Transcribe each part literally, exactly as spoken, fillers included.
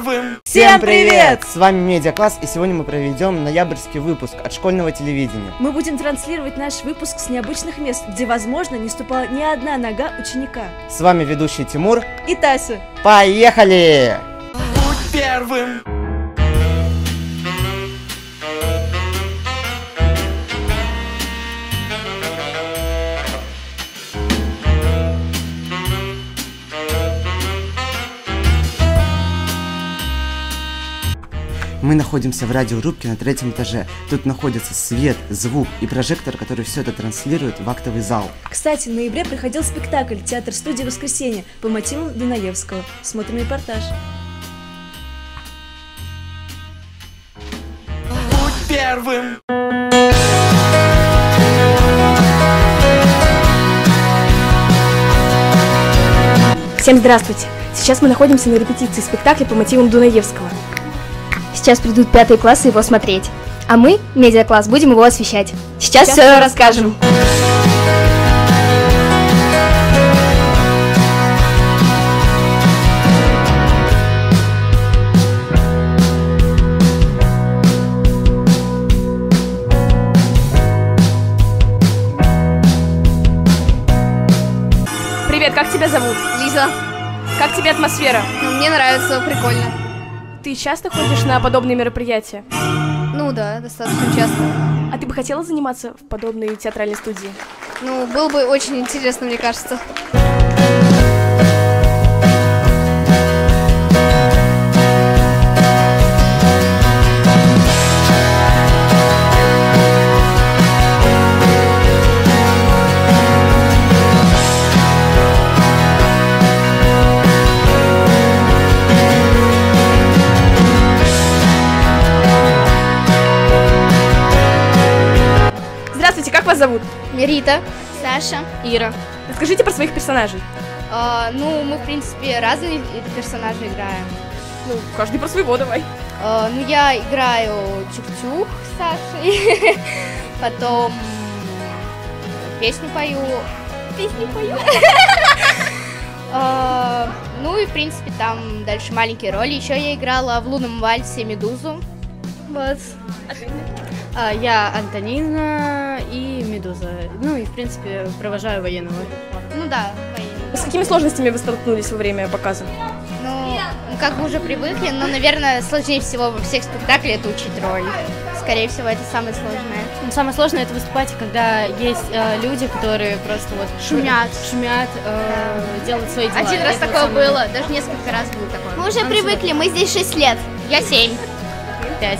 первым! Всем привет! С вами Медиакласс, и сегодня мы проведем ноябрьский выпуск от школьного телевидения. Мы будем транслировать наш выпуск с необычных мест, где, возможно, не ступала ни одна нога ученика. С вами ведущий Тимур и Тася. Поехали! Будь первым! Мы находимся в радиорубке на третьем этаже. Тут находится свет, звук и прожектор, который все это транслирует в актовый зал. Кстати, в ноябре проходил спектакль «Театр-студия Воскресенье» по мотивам Дунаевского. Смотрим репортаж. Будь первым! Всем здравствуйте! Сейчас мы находимся на репетиции спектакля по мотивам Дунаевского. Сейчас придут пятые классы его смотреть, а мы, Медиакласс, будем его освещать. Сейчас, Сейчас все расскажем. Привет, как тебя зовут? Лиза. Как тебе атмосфера? Ну, мне нравится, прикольно. Ты часто ходишь на подобные мероприятия? Ну да, достаточно часто. А ты бы хотела заниматься в подобной театральной студии? Ну, было бы очень интересно, мне кажется. Здравствуйте, как вас зовут? Рита, Саша, Ира. Расскажите про своих персонажей. А, ну, мы, в принципе, разные персонажи играем. Ну, каждый про своего давай. А, ну, я играю Чук-Чук с Сашей, потом песню пою. Песню пою. А, ну и, в принципе, там дальше маленькие роли. Еще я играла в «Лунном вальсе» Медузу. Вот. А, я Антонина и Медуза. Ну и, в принципе, провожаю военного. Ну да, военного. С какими сложностями вы столкнулись во время показа? Ну, ну, как бы уже привыкли, но, наверное, сложнее всего во всех спектаклях это учить роль. Скорее всего, это самое сложное. Ну, самое сложное это выступать, когда есть э, люди, которые просто вот Шумят. шумят, э, делают свои дела. Один раз Это такое самое... было, даже несколько раз было такое. Мы уже Нам привыкли, всегда... мы здесь шесть лет. Я семь. Пять.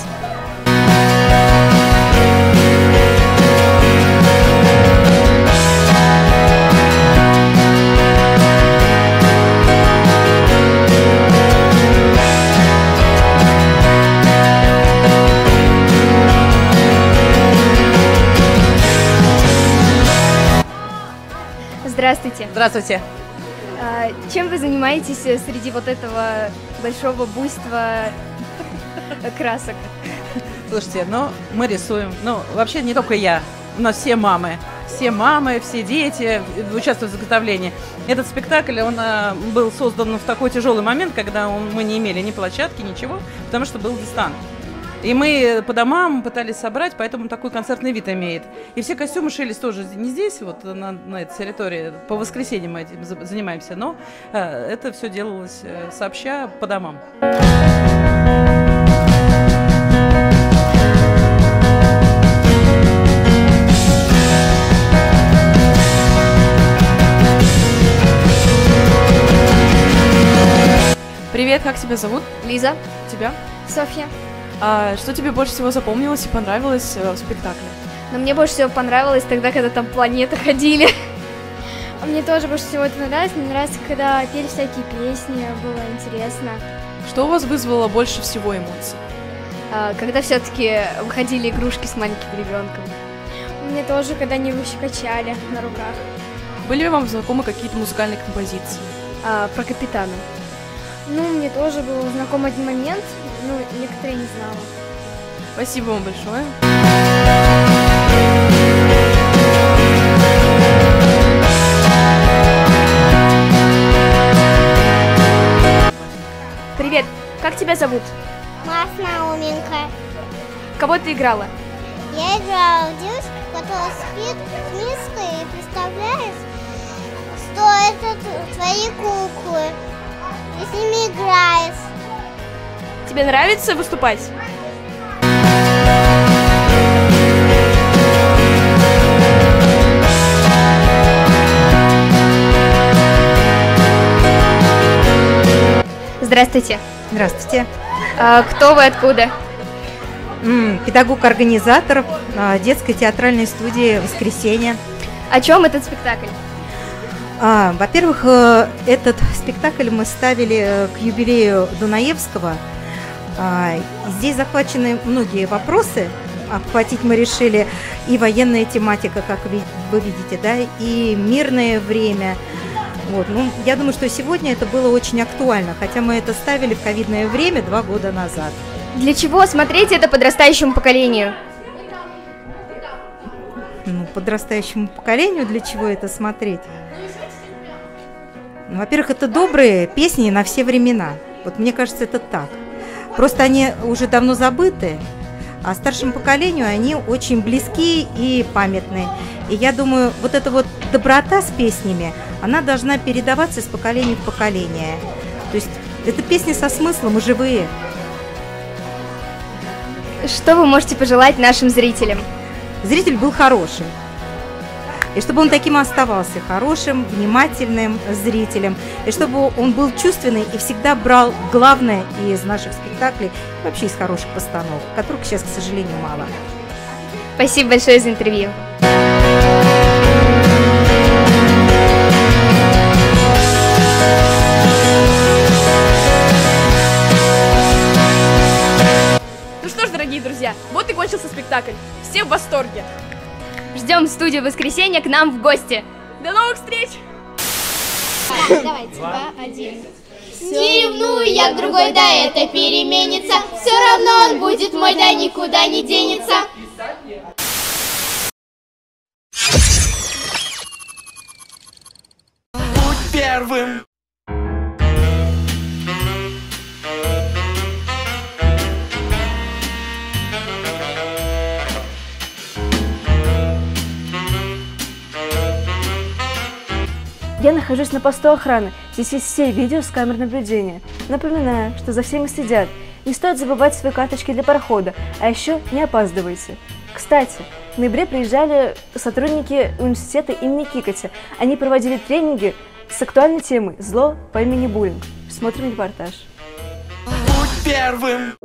Здравствуйте. Здравствуйте. А, чем вы занимаетесь среди вот этого большого буйства красок? Слушайте, ну, мы рисуем. Ну, вообще не только я. У нас все мамы. Все мамы, все дети участвуют в заготовлении. Этот спектакль, он а, был создан в такой тяжелый момент, когда он, мы не имели ни площадки, ничего, потому что был дистант. И мы по домам пытались собрать, поэтому такой концертный вид имеет. И все костюмы шились тоже не здесь, вот на, на этой территории. По воскресеньям мы этим занимаемся, но э, это все делалось э, сообща по домам. Привет, как тебя зовут? Лиза. Тебя? Софья. А что тебе больше всего запомнилось и понравилось в спектакле? Но мне больше всего понравилось тогда, когда там планеты ходили. Мне тоже больше всего это нравилось. Мне нравится, когда пели всякие песни, было интересно. Что у вас вызвало больше всего эмоций? А, когда все-таки выходили игрушки с маленьким ребенком. Мне тоже, когда они его щекочали на руках. Были ли вам знакомы какие-то музыкальные композиции? А, про капитана. Ну, мне тоже был знаком один момент, но некоторые не знала. Спасибо вам большое. Привет, Как тебя зовут? Маша Науменко. Кого ты играла? Я играла в девушку, которая спит с миской и представляешь, что это твои куклы. И с ними играешь. Тебе нравится выступать? Здравствуйте. Здравствуйте. А, кто вы, откуда? М, Педагог-организатор а, детской театральной студии «Воскресенье». О чем этот спектакль? А, во-первых, э, этот спектакль мы ставили э, к юбилею Дунаевского. А, и здесь захвачены многие вопросы. Обхватить мы решили и военная тематика, как вы, вы видите, да, и мирное время. Вот, ну, я думаю, что сегодня это было очень актуально, хотя мы это ставили в ковидное время два года назад. Для чего смотреть это подрастающему поколению? Ну, подрастающему поколению для чего это смотреть? Ну, во-первых, это добрые песни на все времена. Вот мне кажется, это так. Просто они уже давно забыты, а старшему поколению они очень близки и памятны. И я думаю, вот эта вот доброта с песнями, она должна передаваться из поколения в поколение. То есть это песни со смыслом и живые. Что вы можете пожелать нашим зрителям? Зритель был хороший. И чтобы он таким и оставался, хорошим, внимательным зрителем. И чтобы он был чувственный и всегда брал главное из наших спектаклей, вообще из хороших постановок, которых сейчас, к сожалению, мало. Спасибо большое за интервью. Ну что ж, дорогие друзья, вот и кончился спектакль. Все в восторге. Ждем в студию «Воскресенье» к нам в гости. До новых встреч! Так, давайте, два, один. Не ревную я к другой, да это переменится. Все равно он будет мой, да никуда не денется. Будь первым. Я нахожусь на посту охраны. Здесь есть все видео с камер наблюдения. Напоминаю, что за всеми следят. Не стоит забывать свои карточки для прохода, а еще не опаздывайте. Кстати, в ноябре приезжали сотрудники университета имени Кикотя. Они проводили тренинги с актуальной темой «Зло по имени буллинг». Смотрим репортаж. Будь первым.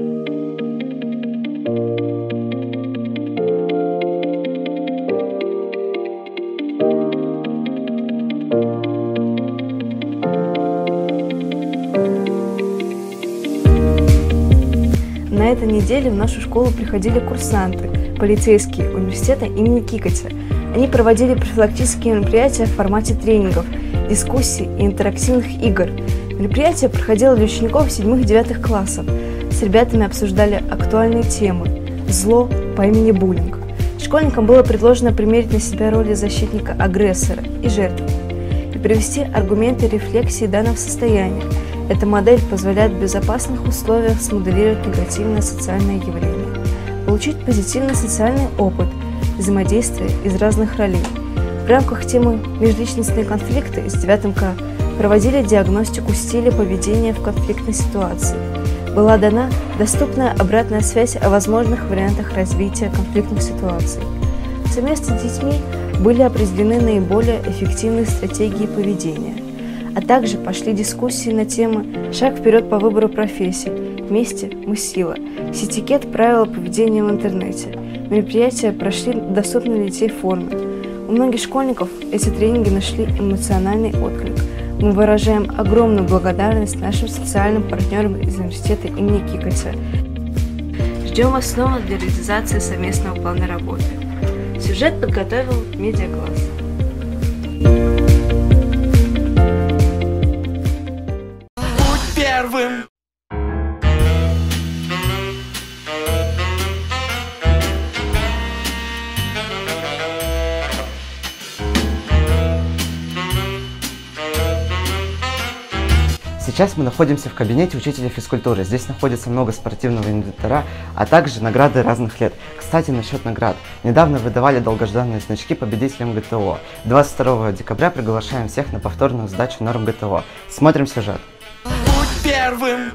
На этой неделе в нашу школу приходили курсанты, полицейские университета имени Кикотя. Они проводили профилактические мероприятия в формате тренингов, дискуссий и интерактивных игр. Мероприятие проходило для учеников седьмых-девятых классов. С ребятами обсуждали актуальные темы «Зло по имени буллинг». Школьникам было предложено примерить на себя роли защитника агрессора и жертвы и привести аргументы рефлексии данного состояния. Эта модель позволяет в безопасных условиях смоделировать негативное социальное явление, получить позитивный социальный опыт, взаимодействие из разных ролей. В рамках темы «Межличностные конфликты» с девятым К проводили диагностику стиля поведения в конфликтной ситуации. Была дана доступная обратная связь о возможных вариантах развития конфликтных ситуаций. Совместно с детьми были определены наиболее эффективные стратегии поведения. А также пошли дискуссии на темы «Шаг вперед по выбору профессий», «Вместе мы сила», «Сетикет. Правила поведения в интернете». Мероприятия прошли в доступной для детей форме. У многих школьников эти тренинги нашли эмоциональный отклик. Мы выражаем огромную благодарность нашим социальным партнерам из университета имени Кикотя. Ждем вас снова для реализации совместного плана работы. Сюжет подготовил медиакласс. Будь первым. Сейчас мы находимся в кабинете учителя физкультуры. Здесь находится много спортивного инвентаря, а также награды разных лет. Кстати, насчет наград. Недавно выдавали долгожданные значки победителям ГТО. двадцать второго декабря приглашаем всех на повторную сдачу норм ГТО. Смотрим сюжет. Будь первым!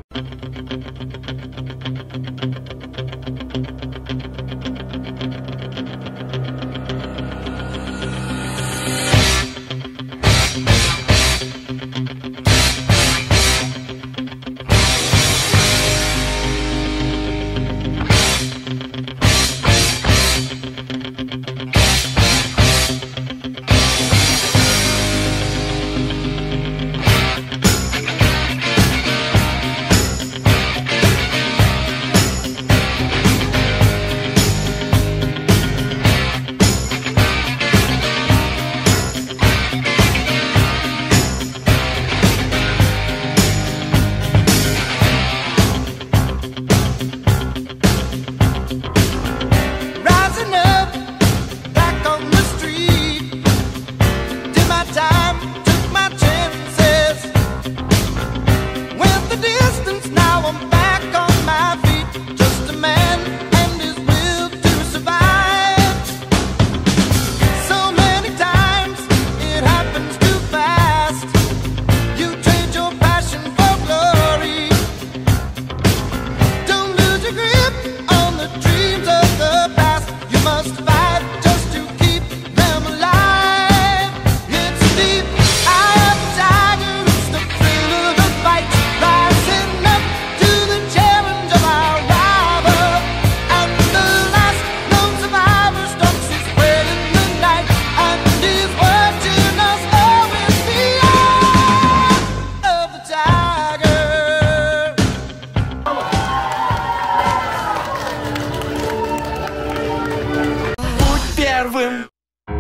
Первым.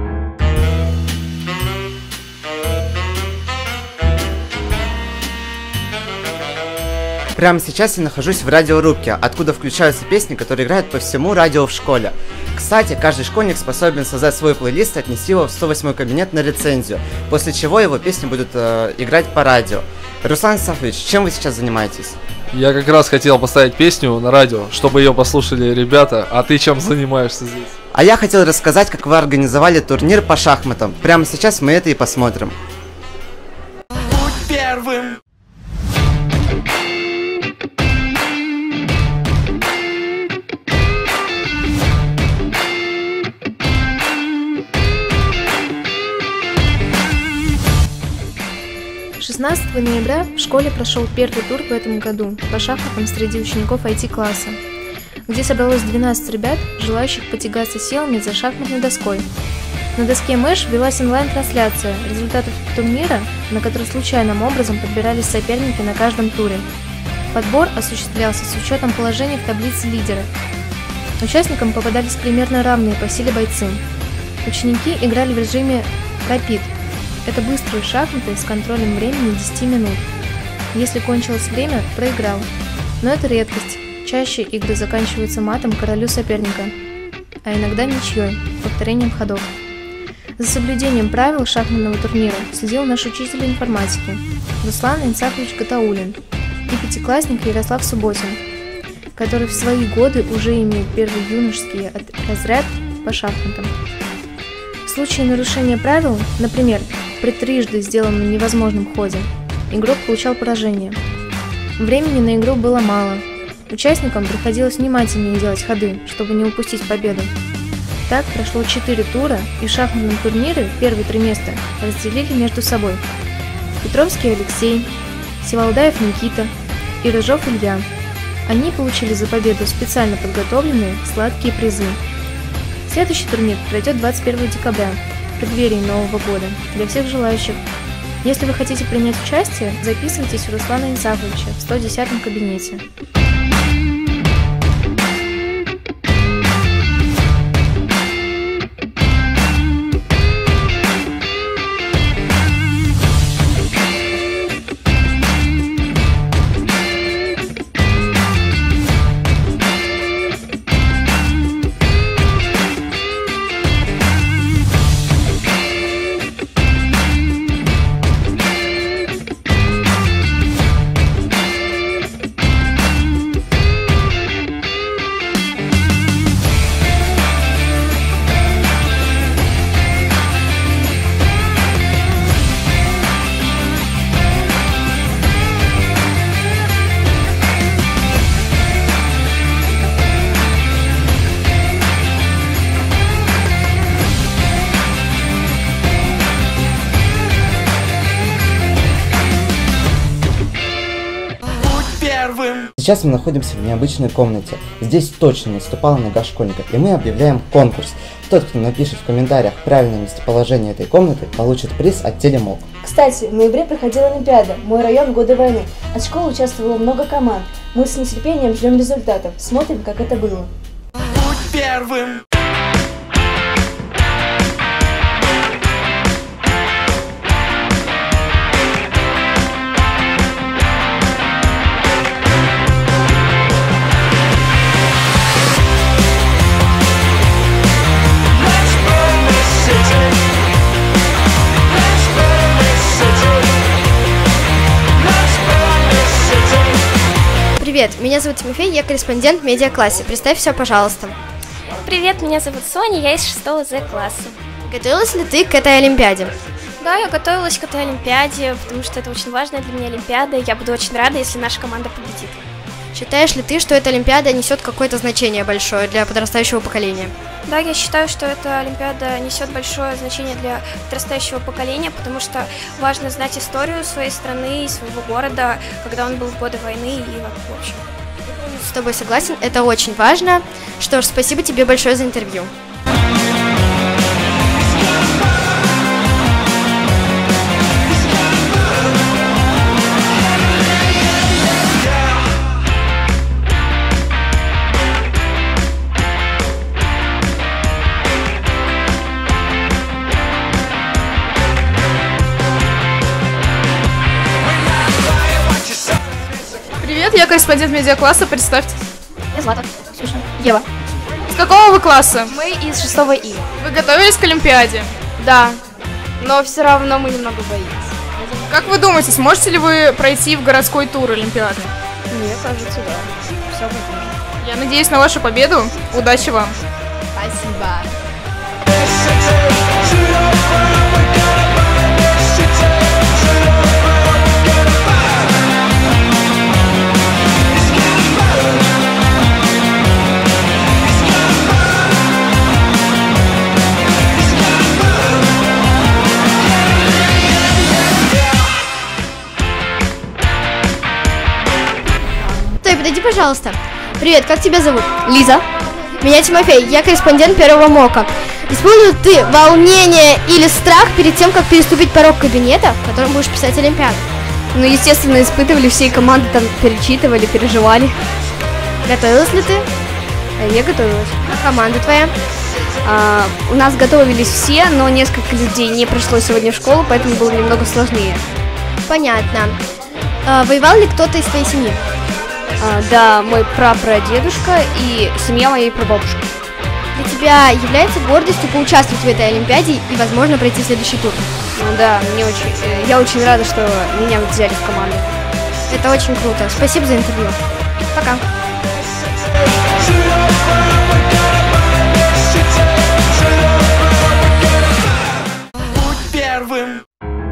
Прямо сейчас я нахожусь в радиорубке, откуда включаются песни, которые играют по всему радио в школе. Кстати, каждый школьник способен создать свой плейлист и отнести его в сто восьмой кабинет на рецензию, после чего его песни будут э, играть по радио. Руслан Сафович, чем вы сейчас занимаетесь? Я как раз хотел поставить песню на радио, чтобы ее послушали ребята, а ты чем занимаешься здесь? А я хотел рассказать, как вы организовали турнир по шахматам. Прямо сейчас мы это и посмотрим. Будь первым! шестнадцатого ноября в школе прошел первый тур в этом году по шахматам среди учеников ай ти-класса, где собралось двенадцать ребят, желающих потягаться силами за шахматной доской. На доске Мэш велась онлайн-трансляция результатов турнира, на которой случайным образом подбирались соперники на каждом туре. Подбор осуществлялся с учетом положения в таблице лидера. Участникам попадались примерно равные по силе бойцы. Ученики играли в режиме «Рапид». Это быстрые шахматы с контролем времени десяти минут. Если кончилось время, проиграл. Но это редкость. Чаще игры заканчиваются матом королю соперника, а иногда ничьей, повторением ходов. За соблюдением правил шахматного турнира следил наш учитель информатики Руслан Инсафович Гатаулин и пятиклассник Ярослав Субботин, который в свои годы уже имеет первый юношеский разряд по шахматам. В случае нарушения правил, например, при трижды сделанном невозможном ходе, игрок получал поражение. Времени на игру было мало. Участникам приходилось внимательнее делать ходы, чтобы не упустить победу. Так прошло четыре тура, и в шахматном турнире первые три места разделили между собой Петровский Алексей, Севалдаев Никита и Рыжов Илья. Они получили за победу специально подготовленные сладкие призы. Следующий турнир пройдет двадцать первого декабря, в преддверии Нового года, для всех желающих. Если вы хотите принять участие, записывайтесь у Руслана Инсафовича в сто десятом кабинете. Сейчас мы находимся в необычной комнате. Здесь точно не ступала нога школьника, и мы объявляем конкурс. Тот, кто напишет в комментариях правильное местоположение этой комнаты, получит приз от Телемок. Кстати, в ноябре проходила Олимпиада «Мой район. Годы войны». От школы участвовало много команд. Мы с нетерпением ждем результатов. Смотрим, как это было. Будь первым. Привет, меня зовут Тимофей, я корреспондент в медиаклассе. Представь себя, пожалуйста. Привет, меня зовут Соня, я из шестого З класса. Готовилась ли ты к этой Олимпиаде? Да, я готовилась к этой Олимпиаде, потому что это очень важная для меня Олимпиада, и я буду очень рада, если наша команда победит. Считаешь ли ты, что эта Олимпиада несет какое-то значение большое для подрастающего поколения? Да, я считаю, что эта Олимпиада несет большое значение для подрастающего поколения, потому что важно знать историю своей страны и своего города, когда он был в годы войны и в общем. С тобой согласен, это очень важно. Что ж, спасибо тебе большое за интервью. Привет, я корреспондент медиакласса, представьте. Я Злата, Ксюша, Ева. С какого вы класса? Мы из шестого И. Вы готовились к Олимпиаде? Да, но все равно мы немного боимся. Как вы думаете, сможете ли вы пройти в городской тур Олимпиады? Мне кажется, да. Все возможно. Я надеюсь на вашу победу. Удачи вам. Спасибо. Подойди, пожалуйста. Привет, как тебя зовут? Лиза. Меня Тимофей, я корреспондент первого МОКа. Испытывал ты волнение или страх перед тем, как переступить порог кабинета, в котором будешь писать Олимпиаду? Ну, естественно, испытывали, всей команды там перечитывали, переживали. Готовилась ли ты? А я готовилась. А команда твоя? А, у нас готовились все, но несколько людей не пришло сегодня в школу, поэтому было немного сложнее. Понятно. А, воевал ли кто-то из твоей семьи? А, да, мой прапрадедушка и семья моей прабабушки. Для тебя является гордостью поучаствовать в этой Олимпиаде и, возможно, пройти следующий тур? Ну да, мне очень, я очень рада, что меня взяли в команду. Это очень круто. Спасибо за интервью. Пока. Будь первым.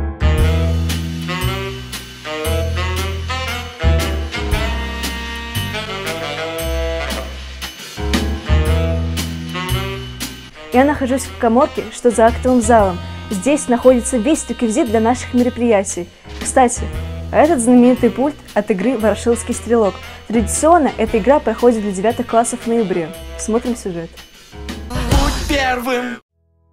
Я нахожусь в каморке, что за актовым залом. Здесь находится весь реквизит для наших мероприятий. Кстати, этот знаменитый пульт от игры «Ворошиловский стрелок». Традиционно эта игра проходит для девятых классов в ноябре. Смотрим сюжет. Будь первым.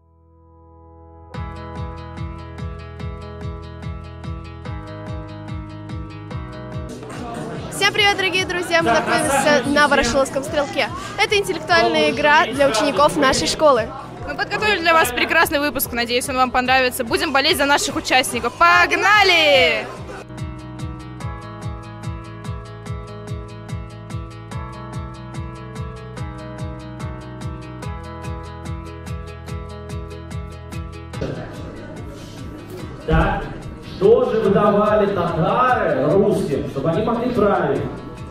Всем привет, дорогие друзья! Мы находимся на Ворошиловском стрелке. Это интеллектуальная игра для учеников нашей школы. Мы подготовили для вас прекрасный выпуск, надеюсь, он вам понравится. Будем болеть за наших участников. Погнали! Так, что же выдавали татары русским, чтобы они могли править?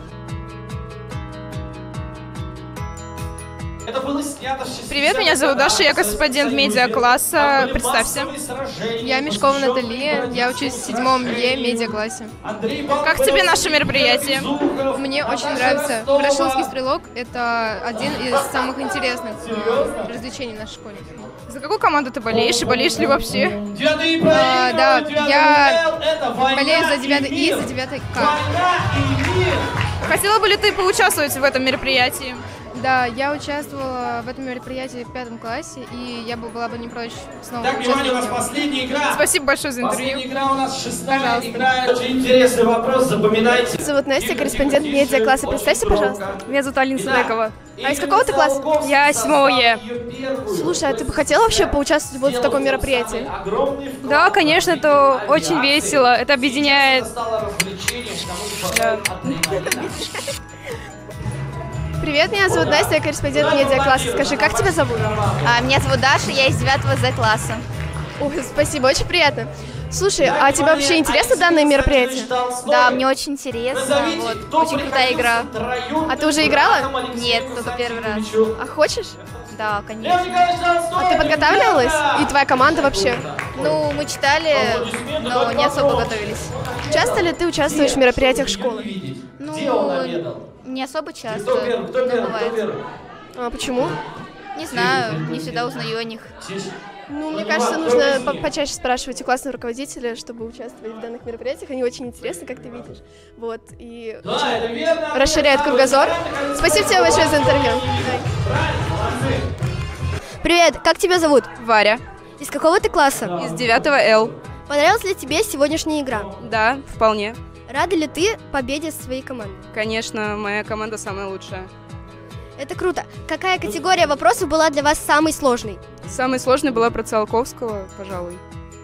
Привет, меня зовут Даша, я корреспондент медиакласса. Представься. Я Мешкова Натали, я учусь в седьмом Е медиаклассе. Как тебе наше мероприятие? Мне очень нравится. Ворошиловский стрелок – это один из самых интересных э, развлечений в нашей школе. За какую команду ты болеешь и болеешь ли вообще? А, да, я болею за девятый И и за девятый К. Хотела бы ли ты поучаствовать в этом мероприятии? Да, я участвовала в этом мероприятии в пятом классе, и я бы была бы не прочь снова Так, внимание, у нас участвовать. последняя игра. Спасибо большое за интервью. Последняя игра у нас шестая игра. Очень интересный вопрос, запоминайте. Меня зовут Настя, корреспондент медиа-класса. Представься, пожалуйста. Меня зовут Алина Садекова. А из какого ты класса? Я седьмого Е. Слушай, а ты бы хотела вообще поучаствовать вот в таком мероприятии? Да, конечно, это очень весело, это объединяет. Да. Привет, меня зовут Настя, я корреспондент медиа-класса. Скажи, как тебя зовут? А, меня зовут Даша, я из девятого З класса. Ой, спасибо, очень приятно. Слушай, а тебе вообще интересно данное мероприятие? Да, мне очень интересно, вот, очень крутая игра. А ты уже играла? Нет, только первый раз. А хочешь? Да, конечно. А ты подготавливалась? И твоя команда вообще? Ну, мы читали, но не особо готовились. Часто ли ты участвуешь в мероприятиях школы? Ну, не особо часто, но бывает. А почему? Не знаю, не всегда узнаю о них. Ну, мне кажется, нужно по почаще спрашивать у классного руководителя, чтобы участвовать в данных мероприятиях. Они очень интересны, как ты видишь. Вот, и очень расширяет кругозор. Спасибо тебе большое за интервью. Привет, как тебя зовут? Варя. Из какого ты класса? Из девятого Л. Понравилась ли тебе сегодняшняя игра? Да, вполне. Рада ли ты победе своей команды? Конечно, моя команда самая лучшая. Это круто. Какая категория вопросов была для вас самой сложной? Самой сложной была про Циолковского, пожалуй.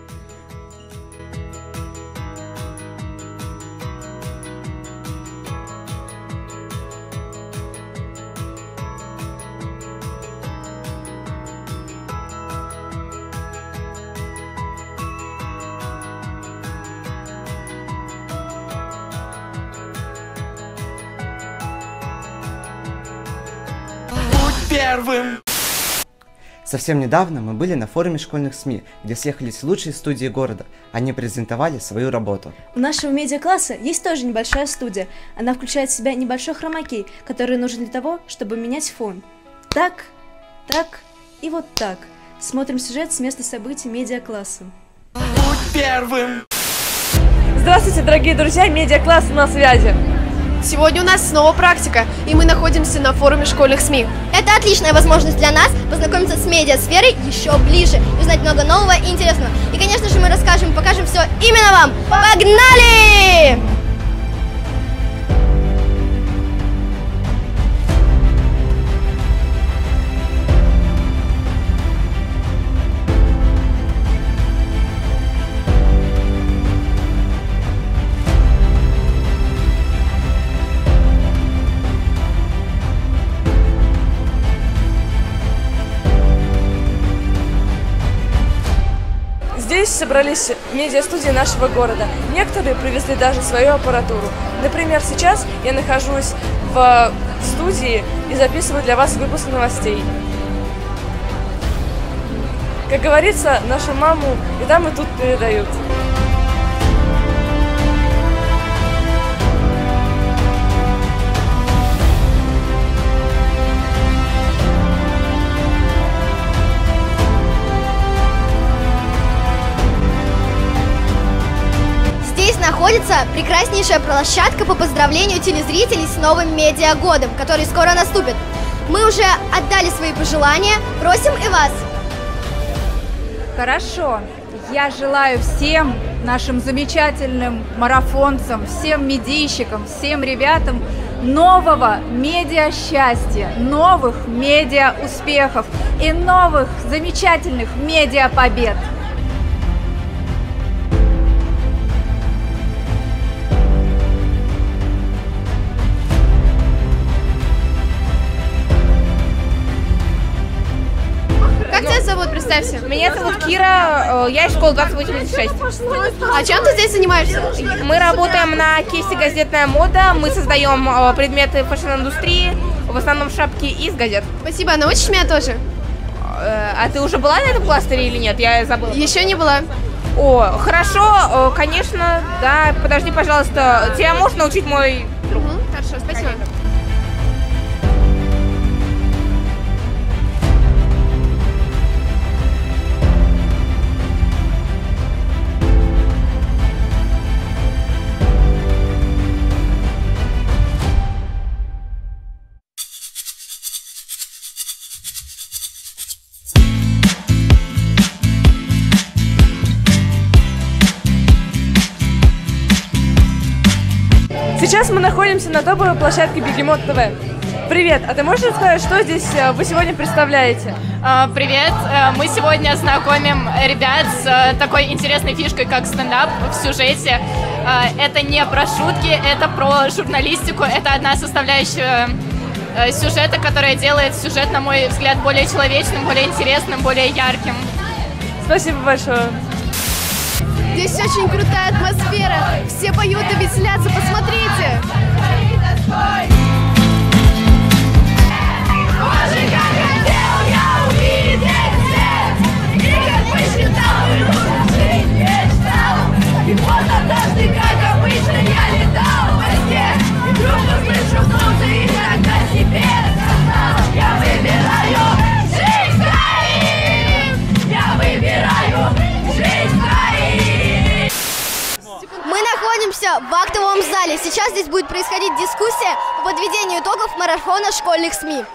Первым. Совсем недавно мы были на форуме школьных СМИ, где съехались лучшие студии города. Они презентовали свою работу. У нашего медиакласса есть тоже небольшая студия. Она включает в себя небольшой хромакей, который нужен для того, чтобы менять фон. Так, так и вот так. Смотрим сюжет с места событий медиакласса. Будь первым. Здравствуйте, дорогие друзья, медиакласс на связи. Сегодня у нас снова практика, и мы находимся на форуме школьных СМИ. Это отличная возможность для нас познакомиться с медиасферой еще ближе, узнать много нового и интересного. И, конечно же, мы расскажем и покажем все именно вам. Погнали! Здесь собрались медиастудии нашего города. Некоторые привезли даже свою аппаратуру. Например, сейчас я нахожусь в студии и записываю для вас выпуск новостей. Как говорится, нашу маму и там, и тут передают. Здесь находится прекраснейшая площадка по поздравлению телезрителей с новым медиагодом, который скоро наступит. Мы уже отдали свои пожелания, просим и вас. Хорошо. Я желаю всем нашим замечательным марафонцам, всем медийщикам, всем ребятам нового медиа-счастья, новых медиа-успехов и новых замечательных медиа-побед. Как тебя зовут, представься? Меня зовут Кира, я из школы двадцать восемьдесят шесть. А чем ты здесь занимаешься? Мы работаем на кейсе «Газетная мода», мы создаем предметы фэшн-индустрии, в основном шапки из газет. Спасибо, научишь меня тоже? А ты уже была на этом кластере или нет? Я забыла. Еще не была. О, хорошо, конечно, да, подожди, пожалуйста, тебя может научить мой друг? Угу, хорошо, спасибо. Сейчас мы находимся на топовой площадке Бегемот ТВ. Привет, а ты можешь рассказать, что здесь вы сегодня представляете? Привет, мы сегодня знакомим ребят с такой интересной фишкой, как стендап в сюжете. Это не про шутки, это про журналистику, это одна составляющая сюжета, которая делает сюжет, на мой взгляд, более человечным, более интересным, более ярким. Спасибо большое. Здесь очень крутая атмосфера, все поют и веселятся, посмотрите! Боже, как хотел я увидеть свет, и как посчитал, и лучше жить мечтал. И вот однажды, как обычно, я летал во сне, и вдруг услышу солнце, и тогда себе сказал: я выбираю жизнь твоим, я выбираю жизнь твоим. Мы находимся в актовом зале. Сейчас здесь будет происходить дискуссия по подведению итогов марафона школьных СМИ.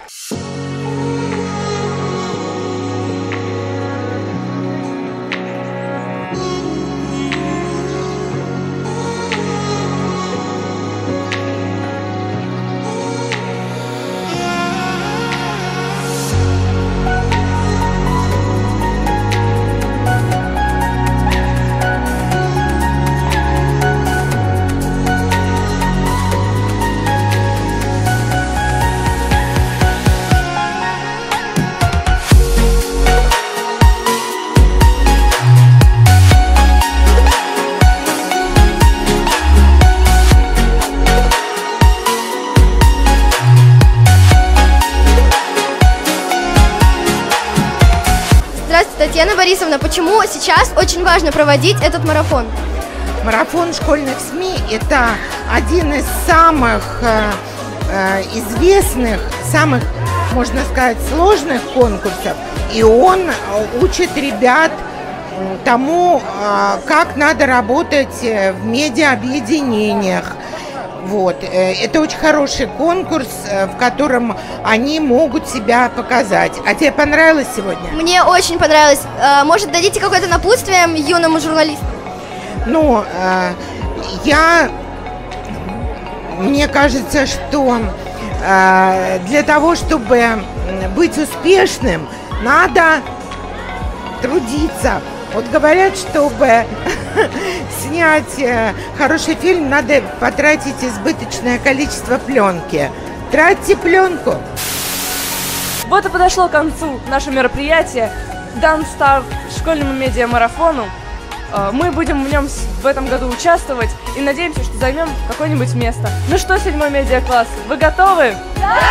Татьяна Борисовна, почему сейчас очень важно проводить этот марафон? Марафон школьных СМИ – это один из самых э, э, известных, самых, можно сказать, сложных конкурсов. И он учит ребят тому, э, как надо работать в медиаобъединениях. Вот. Это очень хороший конкурс, в котором они могут себя показать. А тебе понравилось сегодня? Мне очень понравилось. Может, дадите какое-то напутствие юному журналисту? Ну, я... Мне кажется, что для того, чтобы быть успешным, надо трудиться. Вот говорят, чтобы снять хороший фильм, надо потратить избыточное количество пленки. Тратьте пленку. Вот и подошло к концу наше мероприятие. Дан старт школьному медиамарафону. Мы будем в нем в этом году участвовать и надеемся, что займем какое-нибудь место. Ну что, седьмой медиакласс, вы готовы? Да!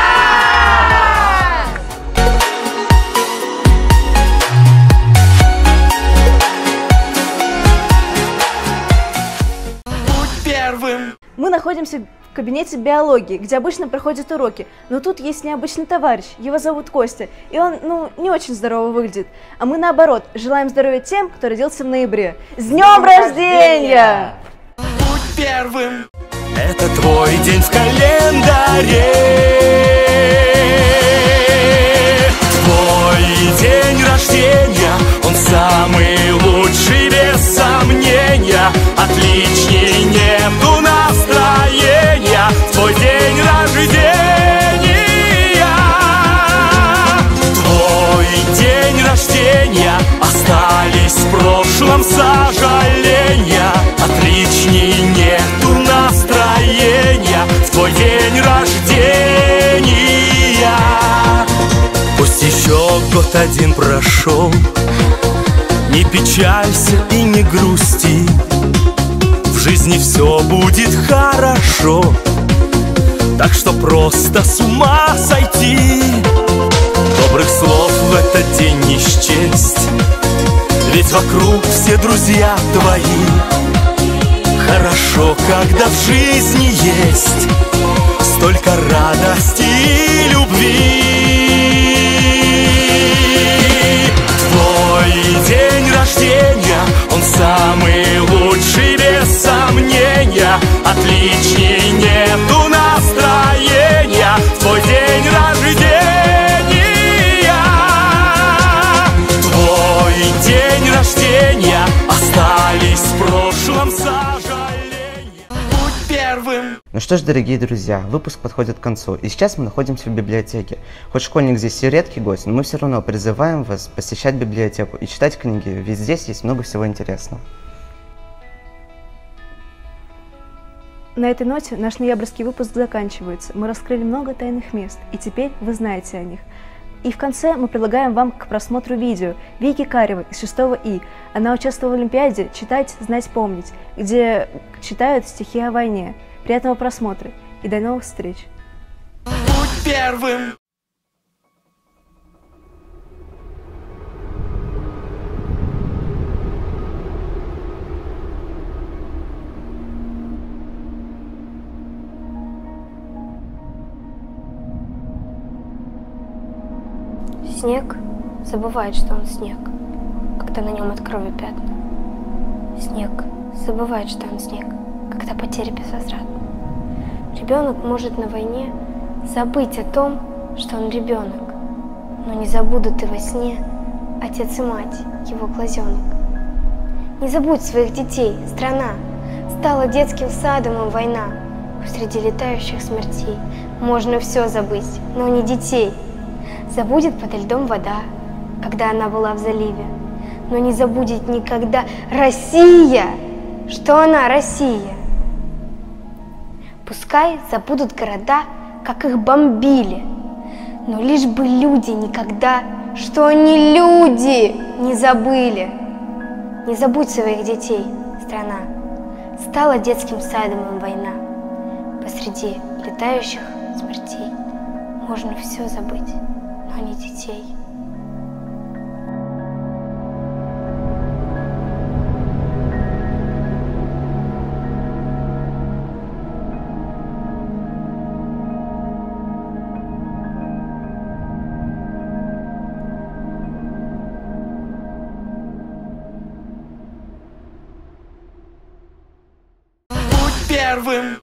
Мы находимся в кабинете биологии, где обычно проходят уроки, но тут есть необычный товарищ, его зовут Костя, и он, ну, не очень здорово выглядит. А мы, наоборот, желаем здоровья тем, кто родился в ноябре. С днем рождения! Будь первым! Это твой день в календаре. Твой день рождения, он самый лучший, без сомнения. Отличней нету настроения. Твой день рождения. Твой день рождения. Остались в прошлом сожаления. Отличней нету настроения. В твой день рождения. Пусть еще год один прошел, не печалься и не грусти. В жизни все будет хорошо, так что просто с ума сойти. Добрых слов в этот день не счесть, ведь вокруг все друзья твои. Хорошо, когда в жизни есть столько радости и любви. Твой день рождения, он самый лучший, без сомнения. Отличней нету настроения. Твой день рождения. Твой день рождения. Остались в прошлом сожаления. Будь первым! Ну что ж, дорогие друзья, выпуск подходит к концу, и сейчас мы находимся в библиотеке. Хоть школьник здесь и редкий гость, но мы все равно призываем вас посещать библиотеку и читать книги, ведь здесь есть много всего интересного. На этой ноте наш ноябрьский выпуск заканчивается. Мы раскрыли много тайных мест, и теперь вы знаете о них. И в конце мы предлагаем вам к просмотру видео Вики Каревой из шестого И. Она участвовала в Олимпиаде «Читать, знать, помнить», где читают стихи о войне. Приятного просмотра и до новых встреч! Будь первым! Снег забывает, что он снег, когда на нем от крови пятна. Снег забывает, что он снег, когда потери безвозвратны. Ребенок может на войне забыть о том, что он ребенок, но не забудут и во сне отец и мать, его глазенок. Не забудь своих детей, страна, стала детским садом им война. Среди летающих смертей можно все забыть, но не детей. Забудет подо льдом вода, когда она была в заливе, но не забудет никогда Россия, что она Россия. Пускай забудут города, как их бомбили, но лишь бы люди никогда, что они люди, не забыли. Не забудь своих детей, страна, стала детским садом им война. Посреди летающих смертей можно все забыть, но не детей. Будь первым!